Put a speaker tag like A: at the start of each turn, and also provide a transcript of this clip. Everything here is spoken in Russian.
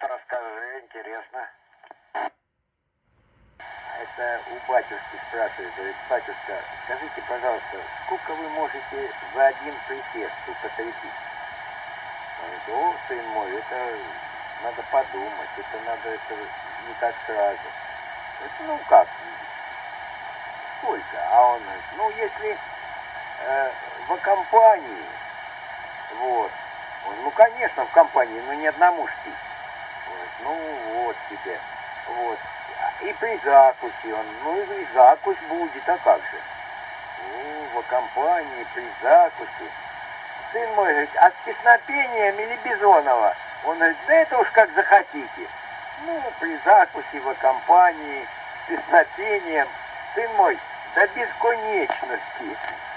A: Вот расскажи, интересно.
B: Это у батюшки спрашивает, говорит, батюшка, скажите, пожалуйста, сколько вы можете за один присест употребить? Говорит, о, сын мой, это надо подумать, это не так сразу. Говорит, ну как, сколько? А он говорит, ну если в компании, вот, ну конечно в компании, но не одному ж пить. Говорит, ну вот тебе, вот. И при закусе он, ну и закусь будет, а как же? В компании, при закусе. Сын мой говорит, а с песнопением или Бизонова? Он говорит, да это уж как захотите. Ну, при закусе, в компании, с песнопением. Сын мой, до бесконечности.